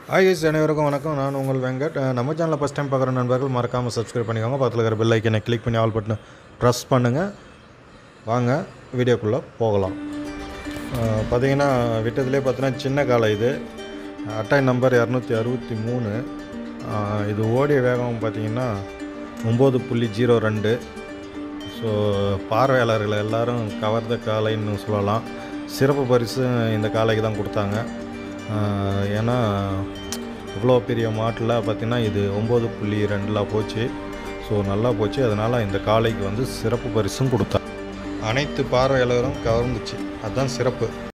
Hi guys, அனைவருக்கும் வணக்கம். நான் உங்கள் வெங்கட். நம்ம சேனலில் ஃபஸ்ட் டைம் பார்க்குற நண்பர்கள் மறக்காமல் சப்ஸ்கிரைப் பண்ணிக்கோங்க. பக்கத்தில் இருக்கிற பெல் ஐக்கனை கிளிக் பண்ணி ஆல் பட்டனை ப்ரெஸ் பண்ணுங்கள். வாங்க வீடியோக்குள்ளே போகலாம். பார்த்தீங்கன்னா விட்டதுலேயே பார்த்தீங்கன்னா சின்ன காலை இது. அட்டை நம்பர் 263. இது ஓடிய வேகம் பார்த்திங்கன்னா 9.02. ஸோ பார்வையாளர்கள் எல்லோரும் கவர்ந்த காலைன்னு சொல்லலாம். சிறப்பு பரிசு இந்த காலைக்கு தான் கொடுத்தாங்க. ஏன்னா இவ்வளோ பெரிய மாட்டில் பார்த்திங்கன்னா இது 9.2 போச்சு. ஸோ நல்லா போச்சு. அதனால் இந்த காளைக்கு சிறப்பு பரிசும் கொடுத்தாங்க. அனைத்து பார்வையாளரும் கவர்ந்துச்சு. அதுதான் சிறப்பு.